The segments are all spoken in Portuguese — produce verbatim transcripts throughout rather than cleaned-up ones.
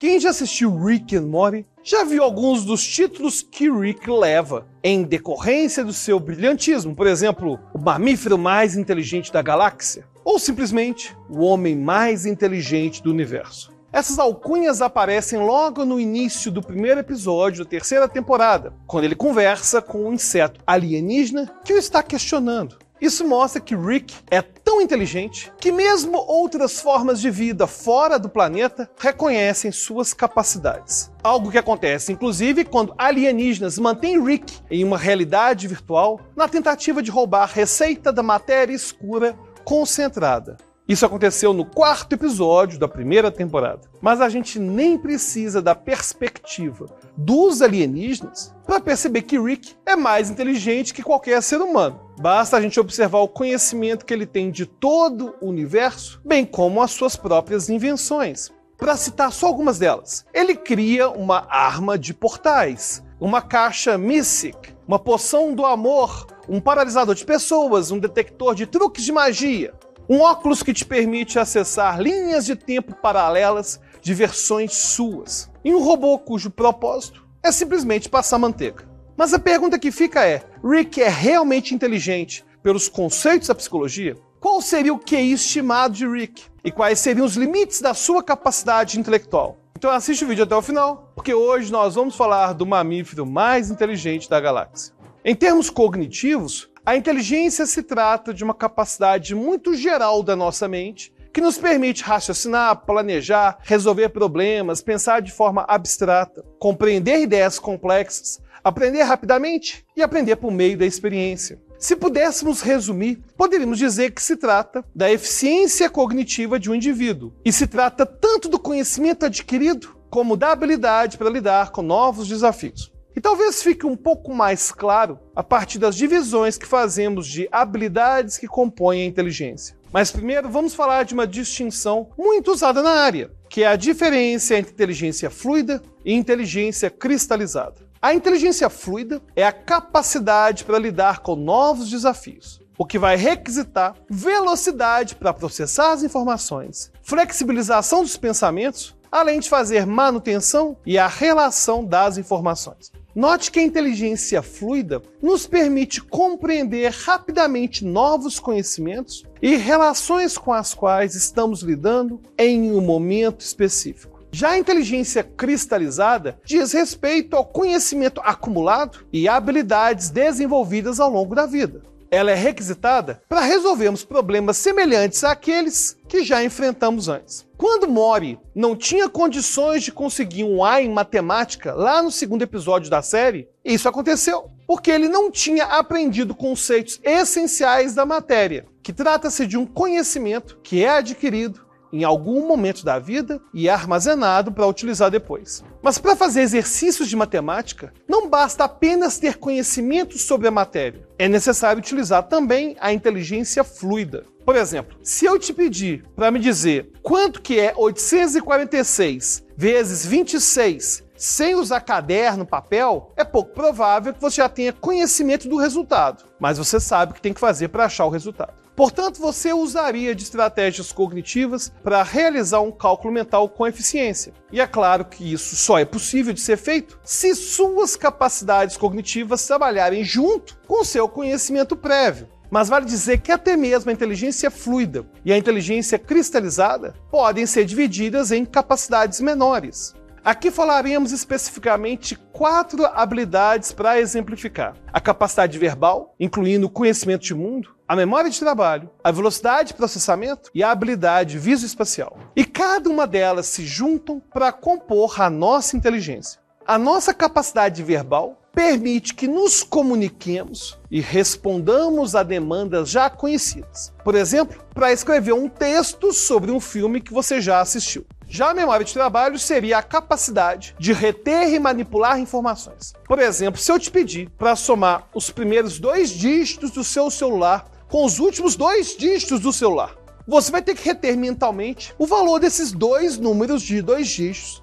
Quem já assistiu Rick and Morty já viu alguns dos títulos que Rick leva em decorrência do seu brilhantismo, por exemplo, o mamífero mais inteligente da galáxia, ou simplesmente o homem mais inteligente do universo. Essas alcunhas aparecem logo no início do primeiro episódio da terceira temporada, quando ele conversa com um inseto alienígena que o está questionando. Isso mostra que Rick é tão inteligente que mesmo outras formas de vida fora do planeta reconhecem suas capacidades. Algo que acontece, inclusive, quando alienígenas mantêm Rick em uma realidade virtual na tentativa de roubar receita da matéria escura concentrada. Isso aconteceu no quarto episódio da primeira temporada. Mas a gente nem precisa da perspectiva dos alienígenas para perceber que Rick é mais inteligente que qualquer ser humano. Basta a gente observar o conhecimento que ele tem de todo o universo, bem como as suas próprias invenções. Para citar só algumas delas, ele cria uma arma de portais, uma caixa Mystic, uma poção do amor, um paralisador de pessoas, um detector de truques de magia, um óculos que te permite acessar linhas de tempo paralelas de versões suas, e um robô cujo propósito é simplesmente passar manteiga. Mas a pergunta que fica é, Rick é realmente inteligente pelos conceitos da psicologia? Qual seria o Q I estimado de Rick? E quais seriam os limites da sua capacidade intelectual? Então assiste o vídeo até o final, porque hoje nós vamos falar do mamífero mais inteligente da galáxia. Em termos cognitivos, a inteligência se trata de uma capacidade muito geral da nossa mente que nos permite raciocinar, planejar, resolver problemas, pensar de forma abstrata, compreender ideias complexas, aprender rapidamente e aprender por meio da experiência. Se pudéssemos resumir, poderíamos dizer que se trata da eficiência cognitiva de um indivíduo, e se trata tanto do conhecimento adquirido como da habilidade para lidar com novos desafios. E talvez fique um pouco mais claro a partir das divisões que fazemos de habilidades que compõem a inteligência. Mas primeiro vamos falar de uma distinção muito usada na área, que é a diferença entre inteligência fluida e inteligência cristalizada. A inteligência fluida é a capacidade para lidar com novos desafios, o que vai requisitar velocidade para processar as informações, flexibilização dos pensamentos, além de fazer manutenção e a relação das informações. Note que a inteligência fluida nos permite compreender rapidamente novos conhecimentos e relações com as quais estamos lidando em um momento específico. Já a inteligência cristalizada diz respeito ao conhecimento acumulado e habilidades desenvolvidas ao longo da vida. Ela é requisitada para resolvermos problemas semelhantes àqueles que já enfrentamos antes. Quando Morty não tinha condições de conseguir um A em matemática lá no segundo episódio da série, isso aconteceu porque ele não tinha aprendido conceitos essenciais da matéria, que trata-se de um conhecimento que é adquirido em algum momento da vida e é armazenado para utilizar depois. Mas para fazer exercícios de matemática, não basta apenas ter conhecimento sobre a matéria. É necessário utilizar também a inteligência fluida. Por exemplo, se eu te pedir para me dizer quanto que é oitocentos e quarenta e seis vezes vinte e seis sem usar caderno, papel, é pouco provável que você já tenha conhecimento do resultado, mas você sabe o que tem que fazer para achar o resultado. Portanto, você usaria de estratégias cognitivas para realizar um cálculo mental com eficiência. E é claro que isso só é possível de ser feito se suas capacidades cognitivas trabalharem junto com seu conhecimento prévio. Mas vale dizer que até mesmo a inteligência fluida e a inteligência cristalizada podem ser divididas em capacidades menores. Aqui falaremos especificamente quatro habilidades para exemplificar: a capacidade verbal, incluindo o conhecimento de mundo, a memória de trabalho, a velocidade de processamento e a habilidade visoespacial. E cada uma delas se juntam para compor a nossa inteligência. A nossa capacidade verbal permite que nos comuniquemos e respondamos a demandas já conhecidas. Por exemplo, para escrever um texto sobre um filme que você já assistiu. Já a memória de trabalho seria a capacidade de reter e manipular informações. Por exemplo, se eu te pedir para somar os primeiros dois dígitos do seu celular com os últimos dois dígitos do celular, você vai ter que reter mentalmente o valor desses dois números de dois dígitos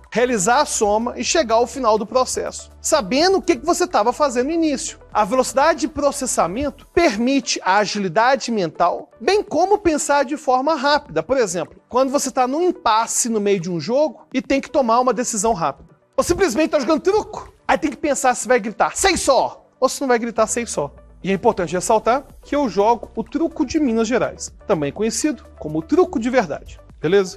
realizar a soma e chegar ao final do processo, sabendo o que você estava fazendo no início. A velocidade de processamento permite a agilidade mental, bem como pensar de forma rápida. Por exemplo, quando você está num impasse no meio de um jogo e tem que tomar uma decisão rápida. Ou simplesmente está jogando truco, aí tem que pensar se vai gritar "sei só" ou se não vai gritar "sei só". E é importante ressaltar que eu jogo o truco de Minas Gerais, também conhecido como o truco de verdade. Beleza?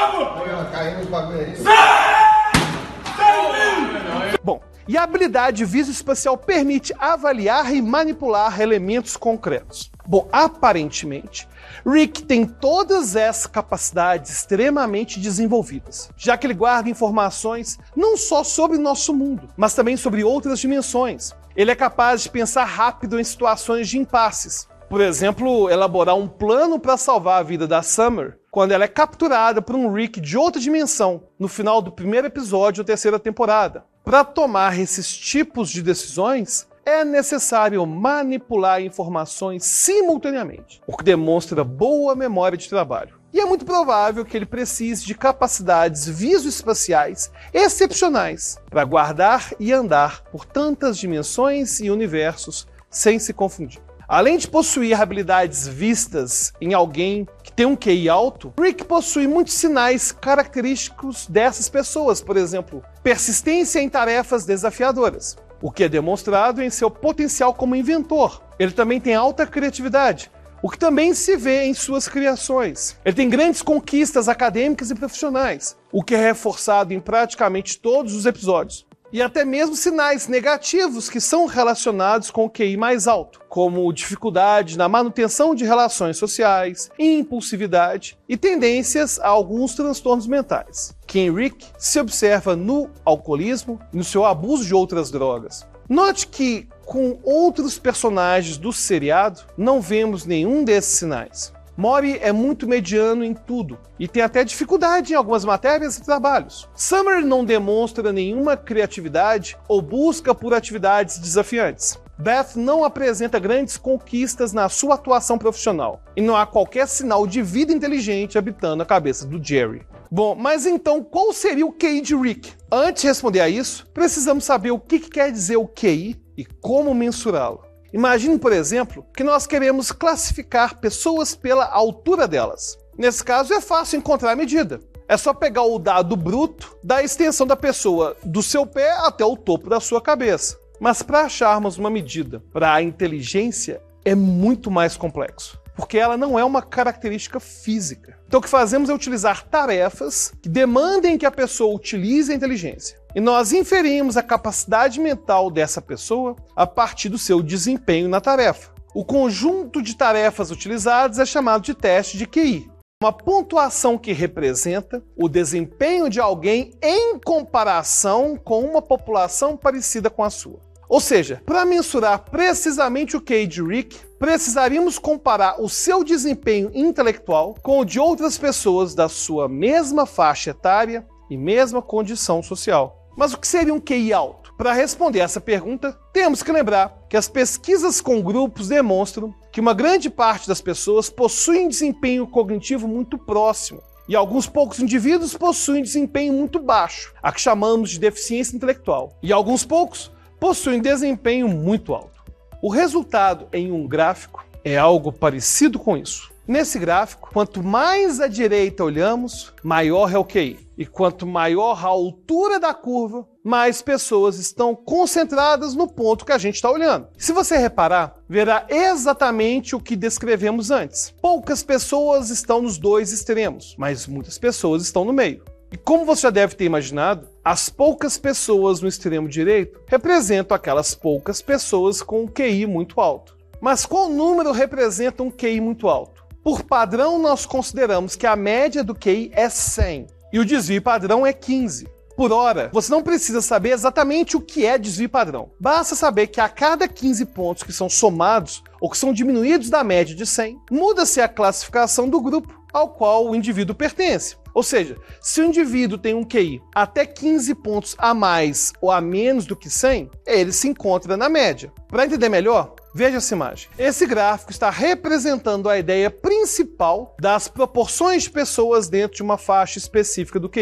Bom, e a habilidade visoespacial permite avaliar e manipular elementos concretos. Bom, aparentemente, Rick tem todas essas capacidades extremamente desenvolvidas, já que ele guarda informações não só sobre nosso mundo, mas também sobre outras dimensões. Ele é capaz de pensar rápido em situações de impasses. Por exemplo, elaborar um plano para salvar a vida da Summer quando ela é capturada por um Rick de outra dimensão no final do primeiro episódio da terceira temporada. Para tomar esses tipos de decisões, é necessário manipular informações simultaneamente, o que demonstra boa memória de trabalho. E é muito provável que ele precise de capacidades visoespaciais excepcionais para guardar e andar por tantas dimensões e universos sem se confundir. Além de possuir habilidades vistas em alguém que tem um Q I alto, Rick possui muitos sinais característicos dessas pessoas, por exemplo, persistência em tarefas desafiadoras, o que é demonstrado em seu potencial como inventor. Ele também tem alta criatividade, o que também se vê em suas criações. Ele tem grandes conquistas acadêmicas e profissionais, o que é reforçado em praticamente todos os episódios. E até mesmo sinais negativos que são relacionados com o Q I mais alto, como dificuldade na manutenção de relações sociais, impulsividade e tendências a alguns transtornos mentais, que em Rick se observa no alcoolismo e no seu abuso de outras drogas. Note que, com outros personagens do seriado, não vemos nenhum desses sinais. Mori é muito mediano em tudo e tem até dificuldade em algumas matérias e trabalhos. Summer não demonstra nenhuma criatividade ou busca por atividades desafiantes. Beth não apresenta grandes conquistas na sua atuação profissional e não há qualquer sinal de vida inteligente habitando a cabeça do Jerry. Bom, mas então qual seria o Q I de Rick? Antes de responder a isso, precisamos saber o que quer dizer o Q I e como mensurá-lo. Imagine, por exemplo, que nós queremos classificar pessoas pela altura delas. Nesse caso, é fácil encontrar a medida. É só pegar o dado bruto da extensão da pessoa do seu pé até o topo da sua cabeça. Mas para acharmos uma medida para a inteligência, é muito mais complexo, porque ela não é uma característica física. Então o que fazemos é utilizar tarefas que demandem que a pessoa utilize a inteligência. E nós inferimos a capacidade mental dessa pessoa a partir do seu desempenho na tarefa. O conjunto de tarefas utilizadas é chamado de teste de Q I, uma pontuação que representa o desempenho de alguém em comparação com uma população parecida com a sua. Ou seja, para mensurar precisamente o Q I de Rick, precisaríamos comparar o seu desempenho intelectual com o de outras pessoas da sua mesma faixa etária e mesma condição social. Mas o que seria um Q I alto? Para responder essa pergunta, temos que lembrar que as pesquisas com grupos demonstram que uma grande parte das pessoas possuem desempenho cognitivo muito próximo, e alguns poucos indivíduos possuem desempenho muito baixo, a que chamamos de deficiência intelectual, e alguns poucos possuem desempenho muito alto. O resultado em um gráfico é algo parecido com isso. Nesse gráfico, quanto mais à direita olhamos, maior é o Q I. E quanto maior a altura da curva, mais pessoas estão concentradas no ponto que a gente está olhando. Se você reparar, verá exatamente o que descrevemos antes. Poucas pessoas estão nos dois extremos, mas muitas pessoas estão no meio. E como você já deve ter imaginado, as poucas pessoas no extremo direito representam aquelas poucas pessoas com um Q I muito alto. Mas qual número representa um Q I muito alto? Por padrão, nós consideramos que a média do Q I é cem e o desvio padrão é quinze. Por hora, você não precisa saber exatamente o que é desvio padrão. Basta saber que a cada quinze pontos que são somados ou que são diminuídos da média de cem, muda-se a classificação do grupo ao qual o indivíduo pertence. Ou seja, se o indivíduo tem um Q I até quinze pontos a mais ou a menos do que cem, ele se encontra na média. Para entender melhor, veja essa imagem. Esse gráfico está representando a ideia principal das proporções de pessoas dentro de uma faixa específica do Q I.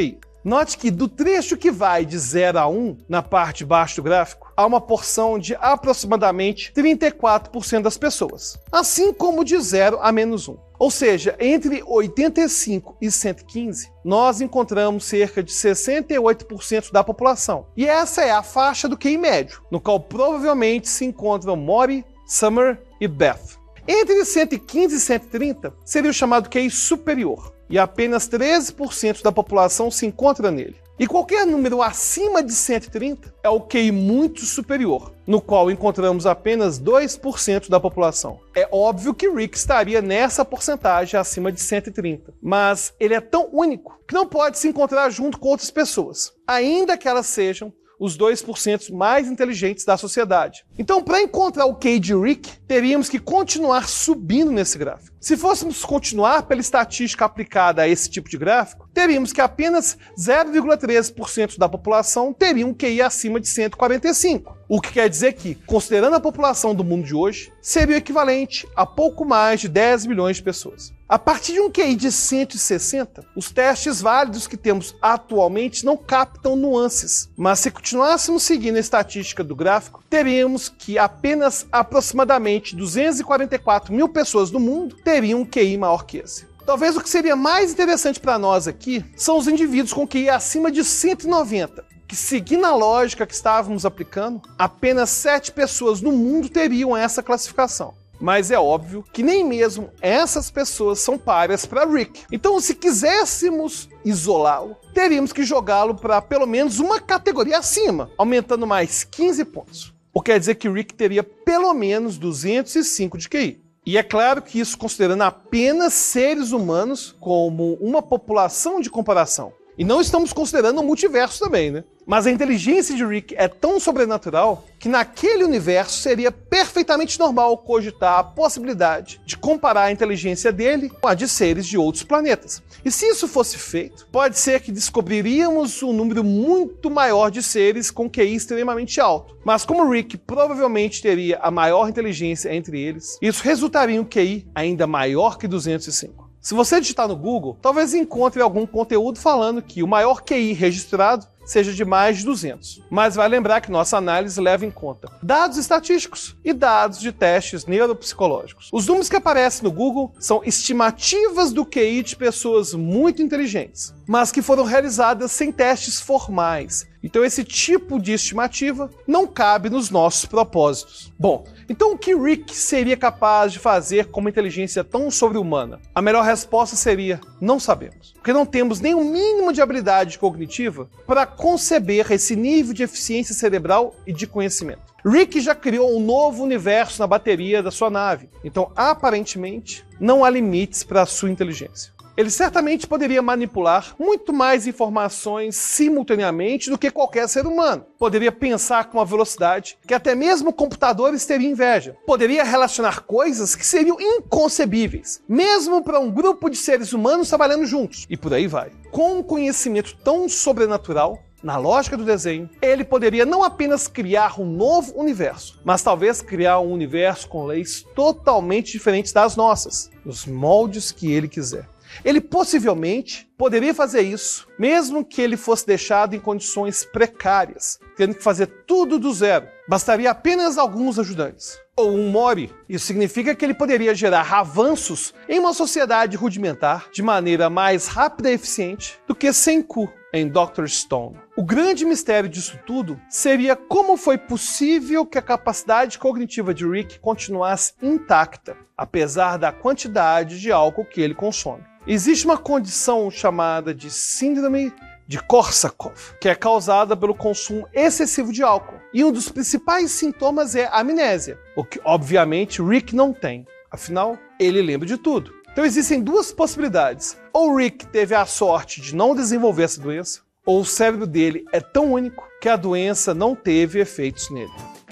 Note que do trecho que vai de zero a um, na parte de baixo do gráfico, há uma porção de aproximadamente trinta e quatro por cento das pessoas, assim como de zero a menos um. Ou seja, entre oitenta e cinco e cento e quinze, nós encontramos cerca de sessenta e oito por cento da população. E essa é a faixa do Q I médio, no qual provavelmente se encontram Mori, Summer e Beth. Entre cento e quinze e cento e trinta seria o chamado Q I superior, e apenas treze por cento da população se encontra nele. E qualquer número acima de cento e trinta é o Q I muito superior, no qual encontramos apenas dois por cento da população. É óbvio que Rick estaria nessa porcentagem acima de cento e trinta, mas ele é tão único que não pode se encontrar junto com outras pessoas, ainda que elas sejam os dois por cento mais inteligentes da sociedade. Então, para encontrar o Q I de Rick, teríamos que continuar subindo nesse gráfico. Se fôssemos continuar pela estatística aplicada a esse tipo de gráfico, teríamos que apenas zero vírgula treze por cento da população teria um Q I acima de cento e quarenta e cinco. O que quer dizer que, considerando a população do mundo de hoje, seria o equivalente a pouco mais de dez milhões de pessoas. A partir de um Q I de cento e sessenta, os testes válidos que temos atualmente não captam nuances. Mas se continuássemos seguindo a estatística do gráfico, teríamos que apenas aproximadamente duzentas e quarenta e quatro mil pessoas no mundo teriam um Q I maior que esse. Talvez o que seria mais interessante para nós aqui são os indivíduos com Q I acima de cento e noventa, que, seguindo a lógica que estávamos aplicando, apenas sete pessoas no mundo teriam essa classificação. Mas é óbvio que nem mesmo essas pessoas são párias para Rick. Então, se quiséssemos isolá-lo, teríamos que jogá-lo para pelo menos uma categoria acima, aumentando mais quinze pontos. O que quer dizer que Rick teria pelo menos duzentos e cinco de Q I. E é claro que isso considerando apenas seres humanos como uma população de comparação. E não estamos considerando o multiverso também, né? Mas a inteligência de Rick é tão sobrenatural que naquele universo seria perfeitamente normal cogitar a possibilidade de comparar a inteligência dele com a de seres de outros planetas. E se isso fosse feito, pode ser que descobriríamos um número muito maior de seres com Q I extremamente alto. Mas como Rick provavelmente teria a maior inteligência entre eles, isso resultaria em um Q I ainda maior que duzentos e cinco. Se você digitar no Google, talvez encontre algum conteúdo falando que o maior Q I registrado seja de mais de duzentos. Mas vai lembrar que nossa análise leva em conta dados estatísticos e dados de testes neuropsicológicos. Os números que aparecem no Google são estimativas do Q I de pessoas muito inteligentes, mas que foram realizadas sem testes formais. Então esse tipo de estimativa não cabe nos nossos propósitos. Bom, então o que Rick seria capaz de fazer com uma inteligência tão sobre-humana? A melhor resposta seria: não sabemos. Porque não temos nem o mínimo de habilidade cognitiva para conceber esse nível de eficiência cerebral e de conhecimento. Rick já criou um novo universo na bateria da sua nave, então aparentemente não há limites para a sua inteligência. Ele certamente poderia manipular muito mais informações simultaneamente do que qualquer ser humano. Poderia pensar com uma velocidade que até mesmo computadores teriam inveja. Poderia relacionar coisas que seriam inconcebíveis, mesmo para um grupo de seres humanos trabalhando juntos. E por aí vai. Com um conhecimento tão sobrenatural, na lógica do desenho, ele poderia não apenas criar um novo universo, mas talvez criar um universo com leis totalmente diferentes das nossas, nos moldes que ele quiser. Ele possivelmente poderia fazer isso, mesmo que ele fosse deixado em condições precárias, tendo que fazer tudo do zero. Bastaria apenas alguns ajudantes. Ou um Mori. Isso significa que ele poderia gerar avanços em uma sociedade rudimentar de maneira mais rápida e eficiente do que Senku em doutor Stone. O grande mistério disso tudo seria como foi possível que a capacidade cognitiva de Rick continuasse intacta, apesar da quantidade de álcool que ele consome. Existe uma condição chamada de síndrome de Korsakoff, que é causada pelo consumo excessivo de álcool. E um dos principais sintomas é a amnésia, o que obviamente Rick não tem. Afinal, ele lembra de tudo. Então existem duas possibilidades. Ou Rick teve a sorte de não desenvolver essa doença, ou o cérebro dele é tão único que a doença não teve efeitos nele.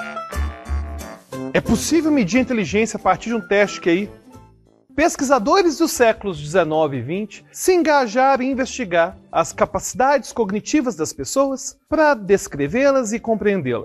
É possível medir a inteligência a partir de um teste Q I? Pesquisadores dos séculos dezenove e vinte se engajaram em investigar as capacidades cognitivas das pessoas para descrevê-las e compreendê-las.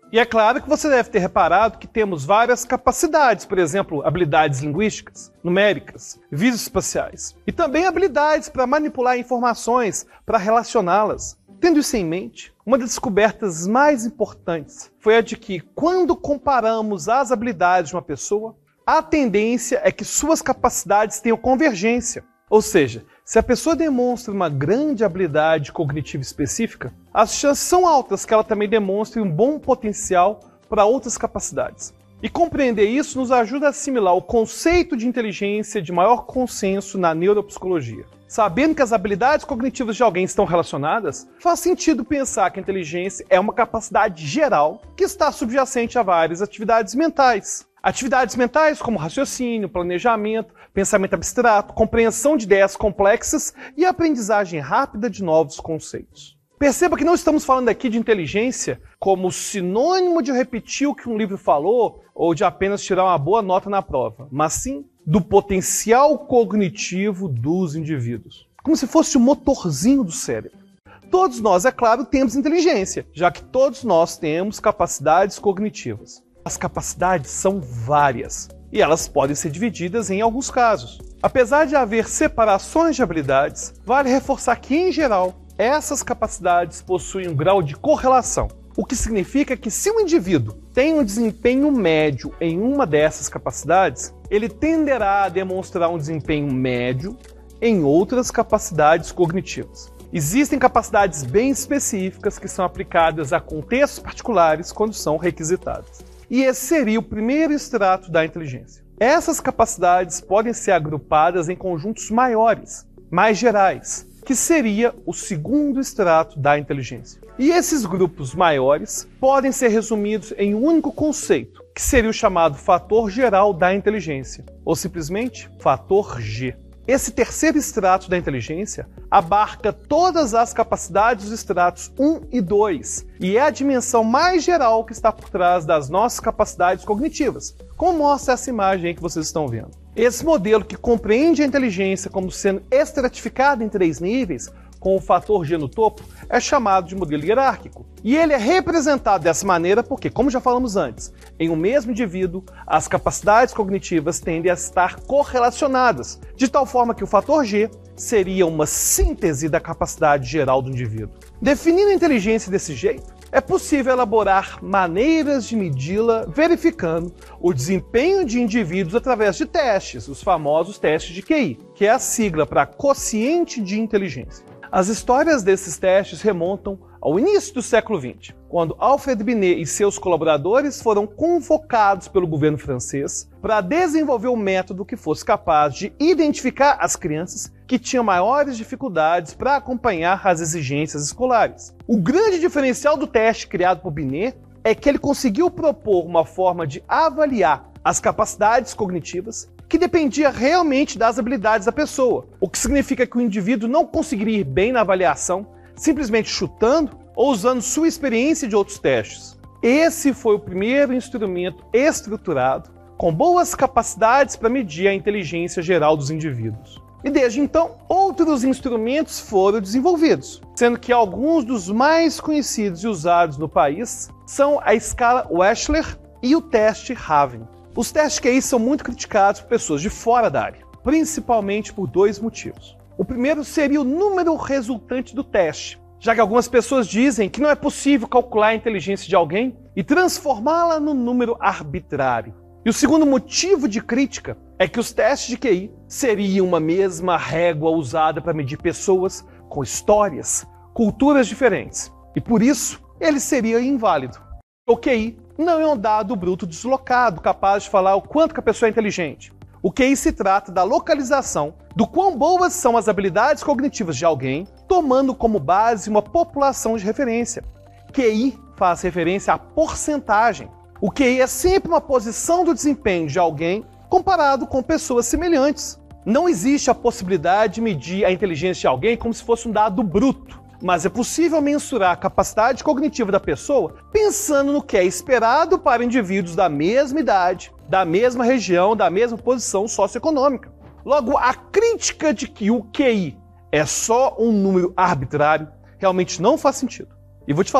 E é claro que você deve ter reparado que temos várias capacidades, por exemplo, habilidades linguísticas, numéricas, visoespaciais, e também habilidades para manipular informações, para relacioná-las. Tendo isso em mente, uma das descobertas mais importantes foi a de que, quando comparamos as habilidades de uma pessoa, a tendência é que suas capacidades tenham convergência. Ou seja, se a pessoa demonstra uma grande habilidade cognitiva específica, as chances são altas que ela também demonstre um bom potencial para outras capacidades. E compreender isso nos ajuda a assimilar o conceito de inteligência de maior consenso na neuropsicologia. Sabendo que as habilidades cognitivas de alguém estão relacionadas, faz sentido pensar que a inteligência é uma capacidade geral que está subjacente a várias atividades mentais. Atividades mentais como raciocínio, planejamento, pensamento abstrato, compreensão de ideias complexas e aprendizagem rápida de novos conceitos. Perceba que não estamos falando aqui de inteligência como sinônimo de repetir o que um livro falou ou de apenas tirar uma boa nota na prova, mas sim do potencial cognitivo dos indivíduos, como se fosse o motorzinho do cérebro. Todos nós, é claro, temos inteligência, já que todos nós temos capacidades cognitivas. As capacidades são várias e elas podem ser divididas em alguns casos. Apesar de haver separações de habilidades, vale reforçar que, em geral, essas capacidades possuem um grau de correlação, o que significa que se um indivíduo tem um desempenho médio em uma dessas capacidades, ele tenderá a demonstrar um desempenho médio em outras capacidades cognitivas. Existem capacidades bem específicas que são aplicadas a contextos particulares quando são requisitadas. E esse seria o primeiro extrato da inteligência. Essas capacidades podem ser agrupadas em conjuntos maiores, mais gerais, que seria o segundo extrato da inteligência. E esses grupos maiores podem ser resumidos em um único conceito, que seria o chamado fator geral da inteligência, ou simplesmente fator G. Esse terceiro extrato da inteligência abarca todas as capacidades dos estratos um e dois e é a dimensão mais geral que está por trás das nossas capacidades cognitivas, como mostra essa imagem aí que vocês estão vendo. Esse modelo, que compreende a inteligência como sendo estratificada em três níveis, com o fator G no topo, é chamado de modelo hierárquico. E ele é representado dessa maneira porque, como já falamos antes, em um mesmo indivíduo, as capacidades cognitivas tendem a estar correlacionadas, de tal forma que o fator G seria uma síntese da capacidade geral do indivíduo. Definindo a inteligência desse jeito, é possível elaborar maneiras de medi-la verificando o desempenho de indivíduos através de testes, os famosos testes de Q I, que é a sigla para quociente de inteligência. As histórias desses testes remontam ao início do século vinte, quando Alfred Binet e seus colaboradores foram convocados pelo governo francês para desenvolver um método que fosse capaz de identificar as crianças que tinham maiores dificuldades para acompanhar as exigências escolares. O grande diferencial do teste criado por Binet é que ele conseguiu propor uma forma de avaliar as capacidades cognitivas que dependia realmente das habilidades da pessoa, o que significa que o indivíduo não conseguiria ir bem na avaliação simplesmente chutando ou usando sua experiência de outros testes. Esse foi o primeiro instrumento estruturado com boas capacidades para medir a inteligência geral dos indivíduos. E desde então, outros instrumentos foram desenvolvidos, sendo que alguns dos mais conhecidos e usados no país são a escala Wechsler e o teste Raven. Os testes Q I são muito criticados por pessoas de fora da área, principalmente por dois motivos. O primeiro seria o número resultante do teste, já que algumas pessoas dizem que não é possível calcular a inteligência de alguém e transformá-la num número arbitrário. E o segundo motivo de crítica é que os testes de Q I seriam uma mesma régua usada para medir pessoas com histórias, culturas diferentes, e por isso ele seria inválido. O Q I não é um dado bruto deslocado, capaz de falar o quanto que a pessoa é inteligente. O Q I se trata da localização do quão boas são as habilidades cognitivas de alguém, tomando como base uma população de referência. Q I faz referência à porcentagem. O Q I é sempre uma posição do desempenho de alguém comparado com pessoas semelhantes. Não existe a possibilidade de medir a inteligência de alguém como se fosse um dado bruto. Mas é possível mensurar a capacidade cognitiva da pessoa pensando no que é esperado para indivíduos da mesma idade, da mesma região, da mesma posição socioeconômica. Logo, a crítica de que o Q I é só um número arbitrário realmente não faz sentido. E vou te falar,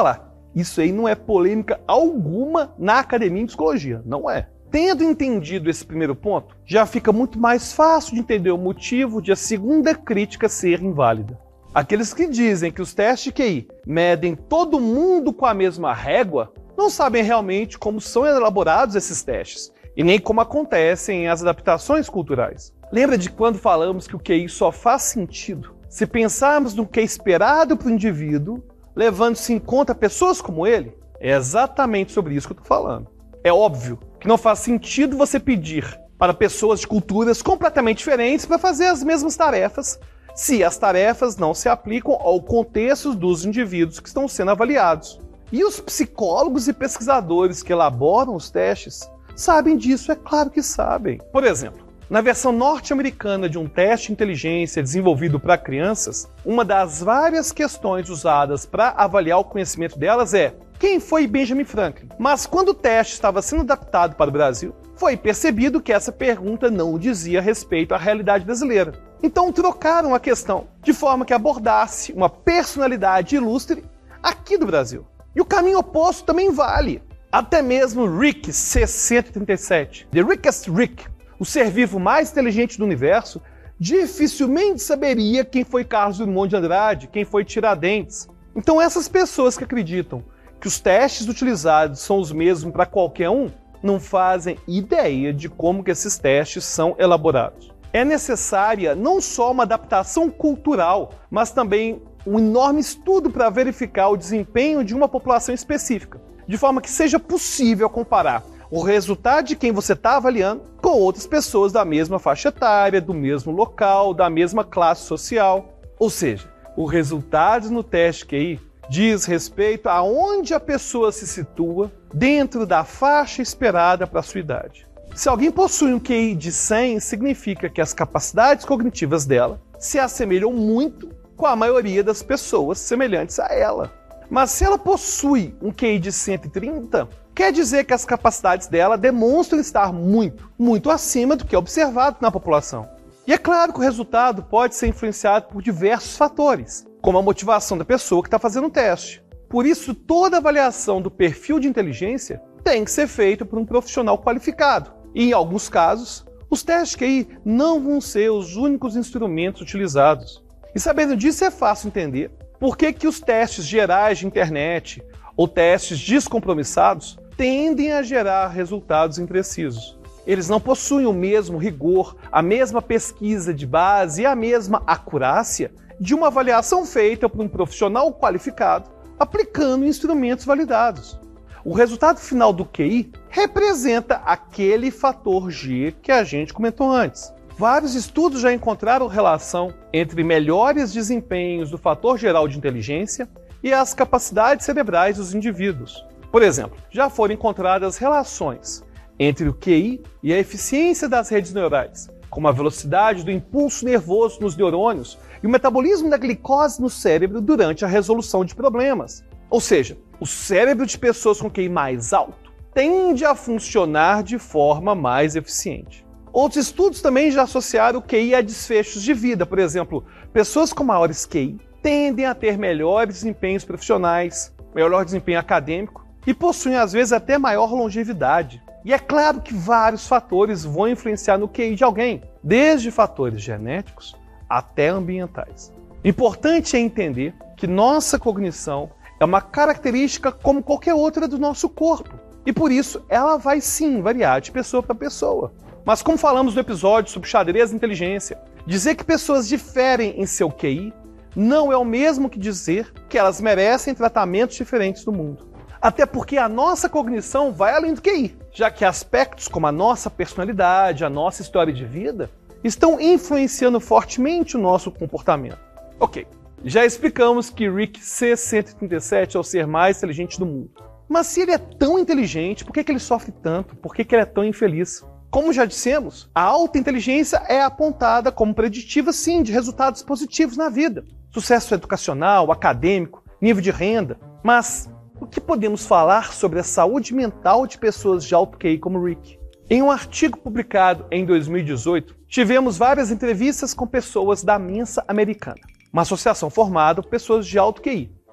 Isso aí não é polêmica alguma na academia em psicologia, não é. Tendo entendido esse primeiro ponto, já fica muito mais fácil de entender o motivo de a segunda crítica ser inválida. Aqueles que dizem que os testes de Q I medem todo mundo com a mesma régua, não sabem realmente como são elaborados esses testes, e nem como acontecem as adaptações culturais. Lembra de quando falamos que o Q I só faz sentido se pensarmos no que é esperado para o indivíduo, levando-se em conta pessoas como ele? É exatamente sobre isso que eu estou falando. É óbvio que não faz sentido você pedir para pessoas de culturas completamente diferentes para fazer as mesmas tarefas, se as tarefas não se aplicam ao contexto dos indivíduos que estão sendo avaliados. E os psicólogos e pesquisadores que elaboram os testes sabem disso, é claro que sabem. Por exemplo, na versão norte-americana de um teste de inteligência desenvolvido para crianças, uma das várias questões usadas para avaliar o conhecimento delas é: quem foi Benjamin Franklin? Mas quando o teste estava sendo adaptado para o Brasil, foi percebido que essa pergunta não dizia respeito à realidade brasileira. Então trocaram a questão, de forma que abordasse uma personalidade ilustre aqui do Brasil. E o caminho oposto também vale. Até mesmo Rick C cento e trinta e sete, The Rickest Rick, o ser vivo mais inteligente do universo, dificilmente saberia quem foi Carlos Drummond de Andrade, quem foi Tiradentes. Então essas pessoas que acreditam que os testes utilizados são os mesmos para qualquer um, não fazem ideia de como que esses testes são elaborados. É necessária não só uma adaptação cultural, mas também um enorme estudo para verificar o desempenho de uma população específica, de forma que seja possível comparar o resultado de quem você está avaliando com outras pessoas da mesma faixa etária, do mesmo local, da mesma classe social. Ou seja, o resultado no teste Q I diz respeito a onde a pessoa se situa dentro da faixa esperada para a sua idade. Se alguém possui um Q I de cem, significa que as capacidades cognitivas dela se assemelham muito com a maioria das pessoas semelhantes a ela. Mas se ela possui um Q I de cento e trinta, quer dizer que as capacidades dela demonstram estar muito, muito acima do que é observado na população. E é claro que o resultado pode ser influenciado por diversos fatores, como a motivação da pessoa que está fazendo o teste. Por isso, toda avaliação do perfil de inteligência tem que ser feita por um profissional qualificado. E, em alguns casos, os testes Q I não vão ser os únicos instrumentos utilizados. E sabendo disso, é fácil entender por que que os testes gerais de internet ou testes descompromissados tendem a gerar resultados imprecisos. Eles não possuem o mesmo rigor, a mesma pesquisa de base e a mesma acurácia de uma avaliação feita por um profissional qualificado aplicando instrumentos validados. O resultado final do Q I representa aquele fator G que a gente comentou antes. Vários estudos já encontraram relação entre melhores desempenhos do fator geral de inteligência e as capacidades cerebrais dos indivíduos. Por exemplo, já foram encontradas relações entre o Q I e a eficiência das redes neurais, como a velocidade do impulso nervoso nos neurônios e o metabolismo da glicose no cérebro durante a resolução de problemas. Ou seja, o cérebro de pessoas com Q I mais alto tende a funcionar de forma mais eficiente. Outros estudos também já associaram o Q I a desfechos de vida. Por exemplo, pessoas com maiores Q I tendem a ter melhores desempenhos profissionais, melhor desempenho acadêmico e possuem às vezes até maior longevidade. E é claro que vários fatores vão influenciar no Q I de alguém, desde fatores genéticos até ambientais. Importante é entender que nossa cognição é uma característica como qualquer outra do nosso corpo. E por isso ela vai sim variar de pessoa para pessoa. Mas como falamos no episódio sobre xadrez e inteligência, dizer que pessoas diferem em seu Q I não é o mesmo que dizer que elas merecem tratamentos diferentes no mundo. Até porque a nossa cognição vai além do Q I, já que aspectos como a nossa personalidade, a nossa história de vida, estão influenciando fortemente o nosso comportamento. Ok, já explicamos que Rick C cento e trinta e sete é o ser mais inteligente do mundo. Mas se ele é tão inteligente, por que que ele sofre tanto? Por que que ele é tão infeliz? Como já dissemos, a alta inteligência é apontada como preditiva, sim, de resultados positivos na vida. Sucesso educacional, acadêmico, nível de renda. Mas o que podemos falar sobre a saúde mental de pessoas de alto Q I como Rick? Em um artigo publicado em dois mil e dezoito, tivemos várias entrevistas com pessoas da Mensa Americana, uma associação formada por pessoas de alto Q I.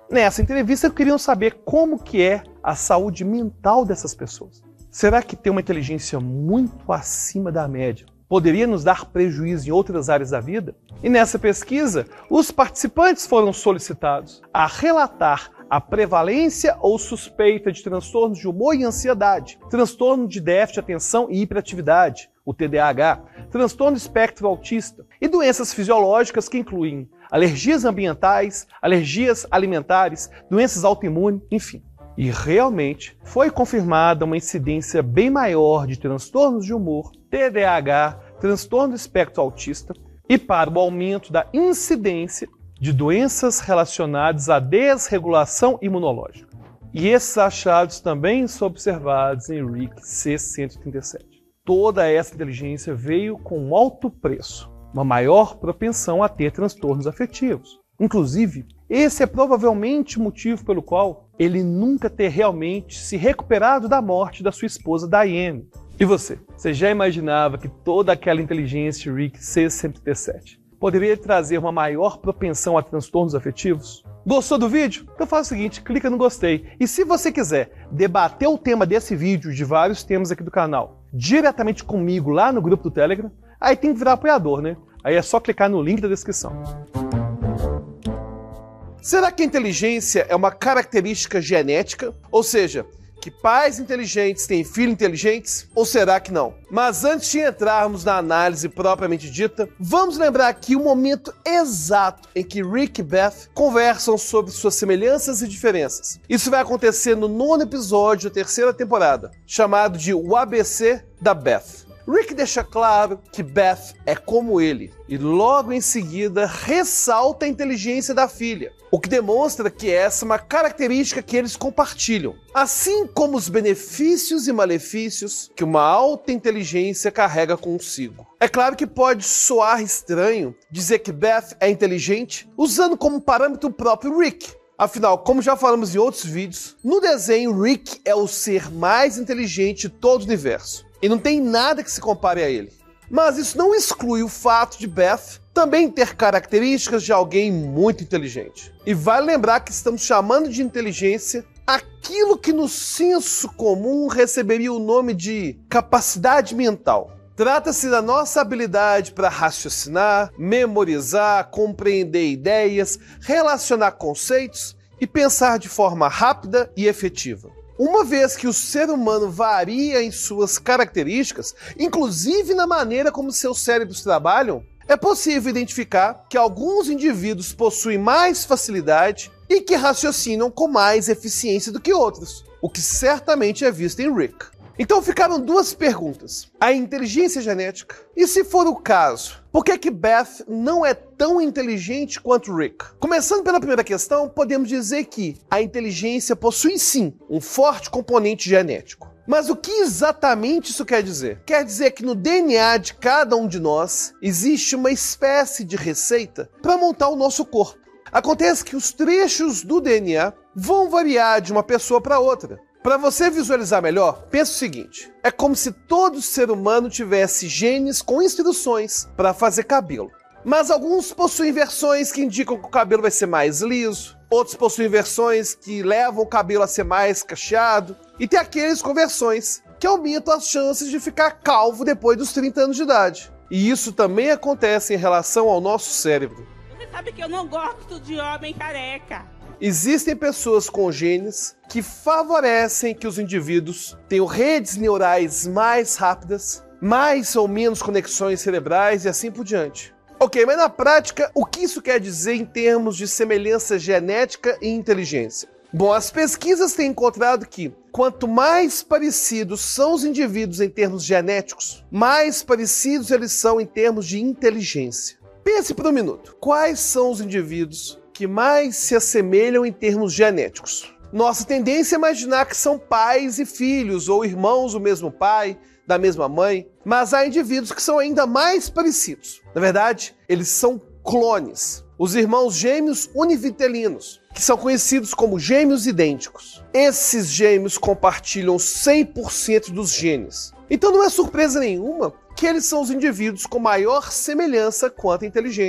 Nessa entrevista, queriam saber como que é a saúde mental dessas pessoas. Será que ter uma inteligência muito acima da média poderia nos dar prejuízo em outras áreas da vida? E nessa pesquisa, os participantes foram solicitados a relatar a prevalência ou suspeita de transtornos de humor e ansiedade, transtorno de déficit de atenção e hiperatividade, o T D A H, transtorno espectro autista e doenças fisiológicas que incluem alergias ambientais, alergias alimentares, doenças autoimunes, enfim. E realmente foi confirmada uma incidência bem maior de transtornos de humor, T D A H, transtorno do espectro autista e para o aumento da incidência de doenças relacionadas à desregulação imunológica. E esses achados também são observados em R I C C cento e trinta e sete. Toda essa inteligência veio com um alto preço, uma maior propensão a ter transtornos afetivos. Inclusive, esse é provavelmente o motivo pelo qual ele nunca ter realmente se recuperado da morte da sua esposa Diane. E você? Você já imaginava que toda aquela inteligência R I C C cento e trinta e sete poderia trazer uma maior propensão a transtornos afetivos? Gostou do vídeo? Então faz o seguinte, clica no gostei. E se você quiser debater o tema desse vídeo e de vários temas aqui do canal diretamente comigo lá no grupo do Telegram, aí tem que virar apoiador, né? Aí é só clicar no link da descrição. Será que a inteligência é uma característica genética? Ou seja, que pais inteligentes têm filhos inteligentes? Ou será que não? Mas antes de entrarmos na análise propriamente dita, vamos lembrar aqui o momento exato em que Rick e Beth conversam sobre suas semelhanças e diferenças. Isso vai acontecer no nono episódio da terceira temporada, chamado de O A B C da Beth. Rick deixa claro que Beth é como ele e logo em seguida ressalta a inteligência da filha, o que demonstra que essa é uma característica que eles compartilham, assim como os benefícios e malefícios que uma alta inteligência carrega consigo. É claro que pode soar estranho dizer que Beth é inteligente usando como parâmetro o próprio Rick. Afinal, como já falamos em outros vídeos, no desenho Rick é o ser mais inteligente de todo o universo. E não tem nada que se compare a ele. Mas isso não exclui o fato de Beth também ter características de alguém muito inteligente. E vale lembrar que estamos chamando de inteligência aquilo que no senso comum receberia o nome de capacidade mental. Trata-se da nossa habilidade para raciocinar, memorizar, compreender ideias, relacionar conceitos e pensar de forma rápida e efetiva. Uma vez que o ser humano varia em suas características, inclusive na maneira como seus cérebros trabalham, é possível identificar que alguns indivíduos possuem mais facilidade e que raciocinam com mais eficiência do que outros, o que certamente é visto em Rick. Então ficaram duas perguntas. A inteligência genética? E se for o caso, por que que Beth não é tão inteligente quanto Rick? Começando pela primeira questão, podemos dizer que a inteligência possui sim um forte componente genético. Mas o que exatamente isso quer dizer? Quer dizer que no D N A de cada um de nós existe uma espécie de receita para montar o nosso corpo. Acontece que os trechos do D N A vão variar de uma pessoa para outra. Para você visualizar melhor, pense o seguinte, é como se todo ser humano tivesse genes com instruções para fazer cabelo. Mas alguns possuem versões que indicam que o cabelo vai ser mais liso, outros possuem versões que levam o cabelo a ser mais cacheado, e tem aqueles com versões que aumentam as chances de ficar calvo depois dos trinta anos de idade. E isso também acontece em relação ao nosso cérebro. Você sabe que eu não gosto de homem careca. Existem pessoas com genes que favorecem que os indivíduos tenham redes neurais mais rápidas, mais ou menos conexões cerebrais e assim por diante. Ok, mas na prática, o que isso quer dizer em termos de semelhança genética e inteligência? Bom, as pesquisas têm encontrado que quanto mais parecidos são os indivíduos em termos genéticos, mais parecidos eles são em termos de inteligência. Pense por um minuto, quais são os indivíduos que mais se assemelham em termos genéticos? Nossa tendência é imaginar que são pais e filhos, ou irmãos do mesmo pai, da mesma mãe, mas há indivíduos que são ainda mais parecidos. Na verdade, eles são clones. Os irmãos gêmeos univitelinos, que são conhecidos como gêmeos idênticos. Esses gêmeos compartilham cem por cento dos genes. Então não é surpresa nenhuma que eles são os indivíduos com maior semelhança quanto à inteligência.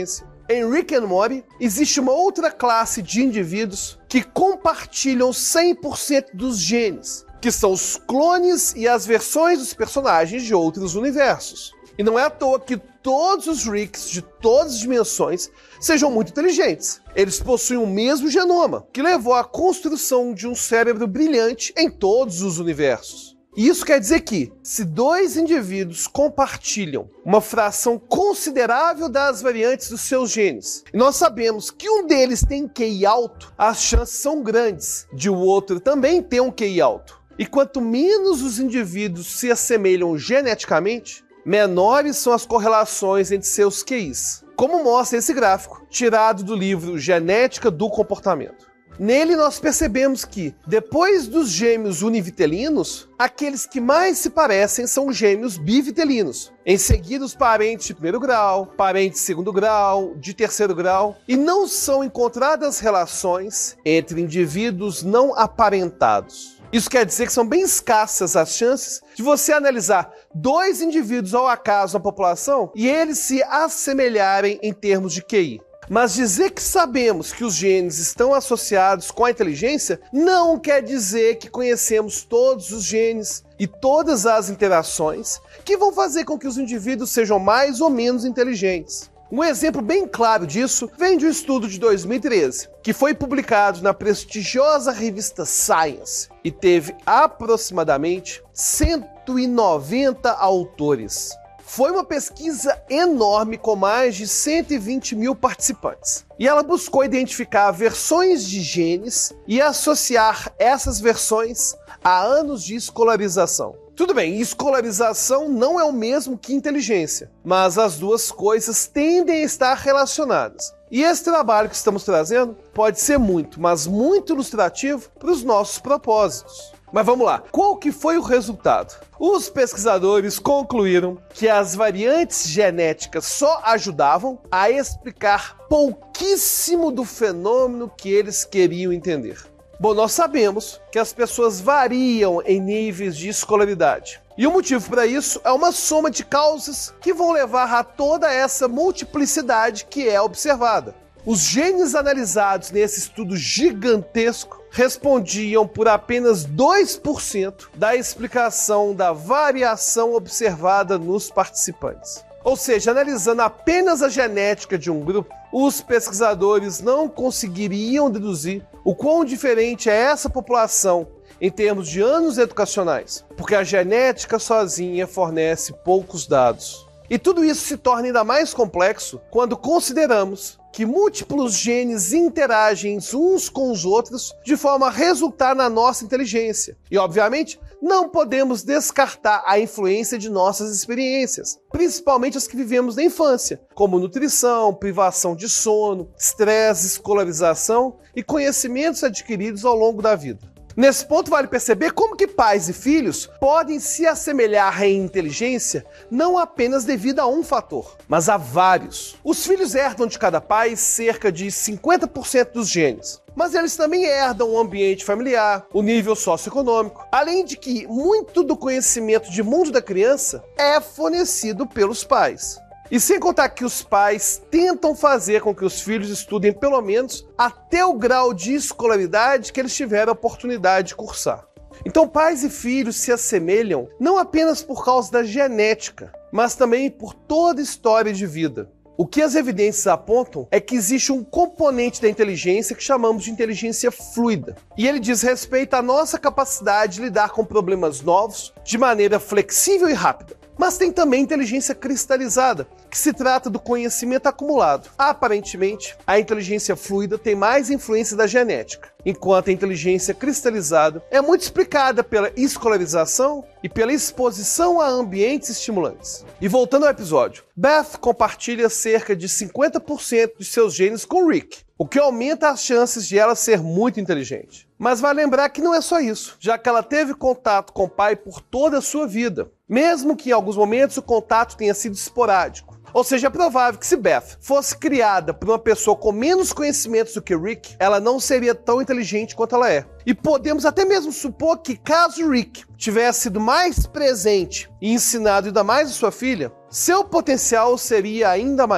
Em Rick and Morty, existe uma outra classe de indivíduos que compartilham cem por cento dos genes, que são os clones e as versões dos personagens de outros universos. E não é à toa que todos os Ricks de todas as dimensões sejam muito inteligentes. Eles possuem o mesmo genoma, que levou à construção de um cérebro brilhante em todos os universos. E isso quer dizer que, se dois indivíduos compartilham uma fração considerável das variantes dos seus genes, e nós sabemos que um deles tem Q I alto, as chances são grandes de o outro também ter um Q I alto. E quanto menos os indivíduos se assemelham geneticamente, menores são as correlações entre seus Q Is, como mostra esse gráfico, tirado do livro Genética do Comportamento. Nele nós percebemos que, depois dos gêmeos univitelinos, aqueles que mais se parecem são os gêmeos bivitelinos. Em seguida, os parentes de primeiro grau, parentes de segundo grau, de terceiro grau, e não são encontradas relações entre indivíduos não aparentados. Isso quer dizer que são bem escassas as chances de você analisar dois indivíduos ao acaso na população e eles se assemelharem em termos de Q I. Mas dizer que sabemos que os genes estão associados com a inteligência não quer dizer que conhecemos todos os genes e todas as interações que vão fazer com que os indivíduos sejam mais ou menos inteligentes. Um exemplo bem claro disso vem de um estudo de dois mil e treze, que foi publicado na prestigiosa revista Science e teve aproximadamente cento e noventa autores. Foi uma pesquisa enorme com mais de cento e vinte mil participantes. E ela buscou identificar versões de genes e associar essas versões a anos de escolarização. Tudo bem, escolarização não é o mesmo que inteligência, mas as duas coisas tendem a estar relacionadas. E esse trabalho que estamos trazendo pode ser muito, mas muito ilustrativo para os nossos propósitos. Mas vamos lá, qual que foi o resultado? Os pesquisadores concluíram que as variantes genéticas só ajudavam a explicar pouquíssimo do fenômeno que eles queriam entender. Bom, nós sabemos que as pessoas variam em níveis de escolaridade. E o motivo para isso é uma soma de causas que vão levar a toda essa multiplicidade que é observada. Os genes analisados nesse estudo gigantesco respondiam por apenas dois por cento da explicação da variação observada nos participantes. Ou seja, analisando apenas a genética de um grupo, os pesquisadores não conseguiriam deduzir o quão diferente é essa população em termos de anos educacionais, porque a genética sozinha fornece poucos dados. E tudo isso se torna ainda mais complexo quando consideramos que múltiplos genes interagem uns com os outros de forma a resultar na nossa inteligência. E, obviamente, não podemos descartar a influência de nossas experiências, principalmente as que vivemos na infância, como nutrição, privação de sono, estresse, escolarização e conhecimentos adquiridos ao longo da vida. Nesse ponto vale perceber como que pais e filhos podem se assemelhar em inteligência não apenas devido a um fator, mas a vários. Os filhos herdam de cada pai cerca de cinquenta por cento dos genes, mas eles também herdam o ambiente familiar, o nível socioeconômico, além de que muito do conhecimento de mundo da criança é fornecido pelos pais. E sem contar que os pais tentam fazer com que os filhos estudem pelo menos até o grau de escolaridade que eles tiveram a oportunidade de cursar. Então pais e filhos se assemelham não apenas por causa da genética, mas também por toda a história de vida. O que as evidências apontam é que existe um componente da inteligência que chamamos de inteligência fluida. E ele diz respeito à nossa capacidade de lidar com problemas novos de maneira flexível e rápida. Mas tem também inteligência cristalizada, que se trata do conhecimento acumulado. Aparentemente, a inteligência fluida tem mais influência da genética, enquanto a inteligência cristalizada é muito explicada pela escolarização e pela exposição a ambientes estimulantes. E voltando ao episódio, Beth compartilha cerca de cinquenta por cento de seus genes com Rick, o que aumenta as chances de ela ser muito inteligente. Mas vai lembrar que não é só isso, já que ela teve contato com o pai por toda a sua vida, mesmo que em alguns momentos o contato tenha sido esporádico. Ou seja, é provável que se Beth fosse criada por uma pessoa com menos conhecimentos do que Rick, ela não seria tão inteligente quanto ela é. E podemos até mesmo supor que caso Rick tivesse sido mais presente e ensinado ainda mais a sua filha, seu potencial seria ainda maior.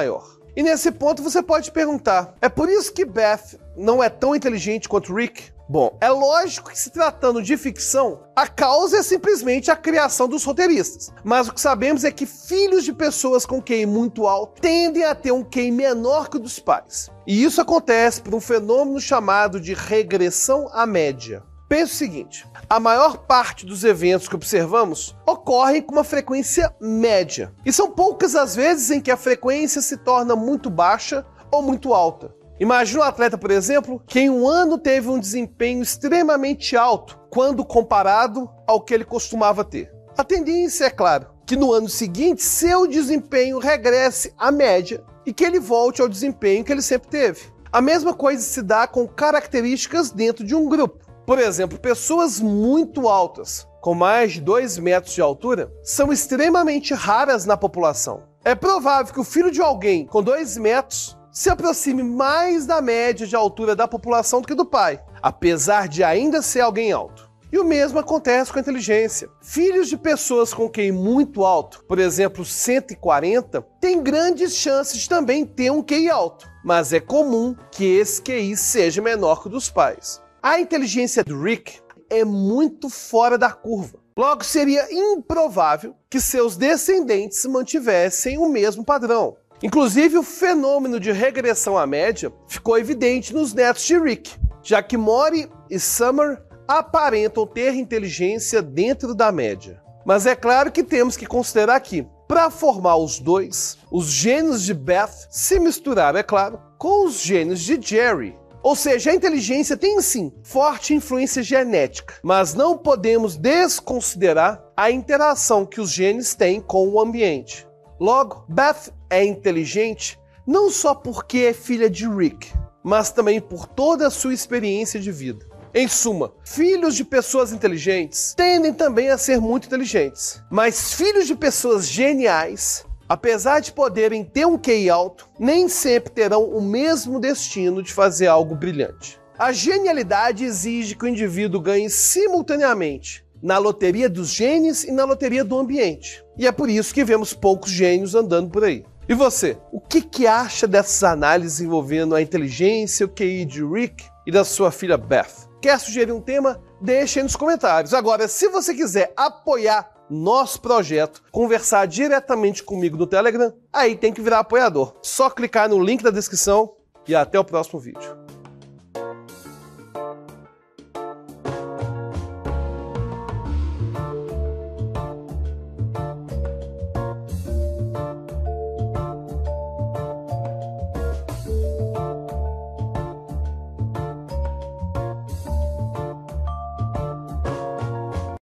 E nesse ponto você pode perguntar, é por isso que Beth não é tão inteligente quanto Rick? Bom, é lógico que, se tratando de ficção, a causa é simplesmente a criação dos roteiristas. Mas o que sabemos é que filhos de pessoas com Q I muito alto tendem a ter um Q I menor que o dos pais. E isso acontece por um fenômeno chamado de regressão à média. Pense o seguinte, a maior parte dos eventos que observamos ocorrem com uma frequência média. E são poucas as vezes em que a frequência se torna muito baixa ou muito alta. Imagina um atleta, por exemplo, que em um ano teve um desempenho extremamente alto quando comparado ao que ele costumava ter. A tendência é, claro, que no ano seguinte seu desempenho regresse à média e que ele volte ao desempenho que ele sempre teve. A mesma coisa se dá com características dentro de um grupo. Por exemplo, pessoas muito altas, com mais de dois metros de altura, são extremamente raras na população. É provável que o filho de alguém com dois metros se aproxime mais da média de altura da população do que do pai, apesar de ainda ser alguém alto. E o mesmo acontece com a inteligência. Filhos de pessoas com Q I muito alto, por exemplo, cento e quarenta, têm grandes chances de também ter um Q I alto, mas é comum que esse Q I seja menor que o dos pais. A inteligência do Rick é muito fora da curva. Logo, seria improvável que seus descendentes mantivessem o mesmo padrão. Inclusive, o fenômeno de regressão à média ficou evidente nos netos de Rick, já que Morty e Summer aparentam ter inteligência dentro da média. Mas é claro que temos que considerar que, para formar os dois, os genes de Beth se misturaram, é claro, com os genes de Jerry. Ou seja, a inteligência tem sim forte influência genética, mas não podemos desconsiderar a interação que os genes têm com o ambiente. Logo, Beth é inteligente não só porque é filha de Rick, mas também por toda a sua experiência de vida. Em suma, filhos de pessoas inteligentes tendem também a ser muito inteligentes, mas filhos de pessoas geniais, apesar de poderem ter um Q I alto, nem sempre terão o mesmo destino de fazer algo brilhante. A genialidade exige que o indivíduo ganhe simultaneamente na loteria dos genes e na loteria do ambiente. E é por isso que vemos poucos gênios andando por aí. E você, o que, que acha dessas análises envolvendo a inteligência, o Q I de Rick e da sua filha Beth? Quer sugerir um tema? Deixe aí nos comentários. Agora, se você quiser apoiar nosso projeto, conversar diretamente comigo no Telegram, aí tem que virar apoiador. Só clicar no link da descrição e até o próximo vídeo.